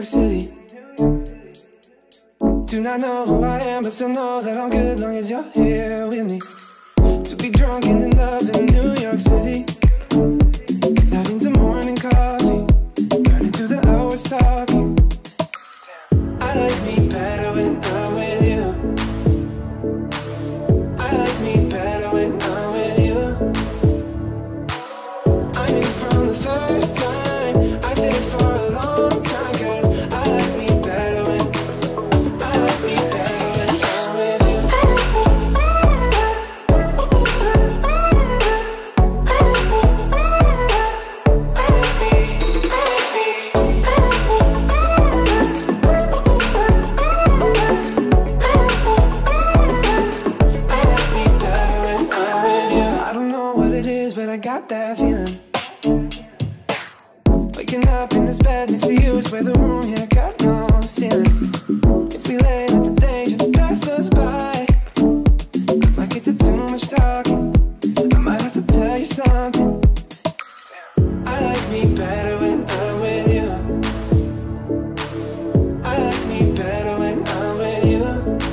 York City. Do not know who I am, but still know that I'm good long as you're here with me. To be drunk and in love in New York City, not into morning coffee, burning through the hours talking. I like me better when I'm with you. I like me better when I'm with you. I knew from the first time, I stayed for a long time, 'cause I like me better when I'm with you. I got that feeling. Waking up in this bed next to you, swear the room here got no ceiling. If we lay let the day just pass us by, I might get to too much talking, I might have to tell you something. I like me better when I'm with you. I like me better when I'm with you.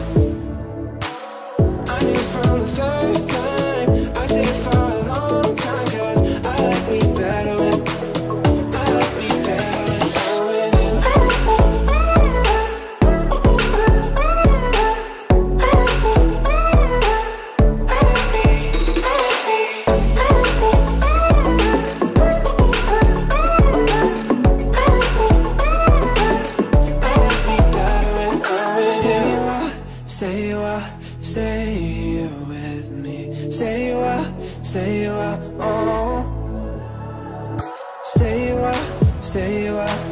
I knew from the first time, I stayed for a long time, 'cause I like me better when I'm with you. Stay here with me. Stay a while, oh. Stay a while,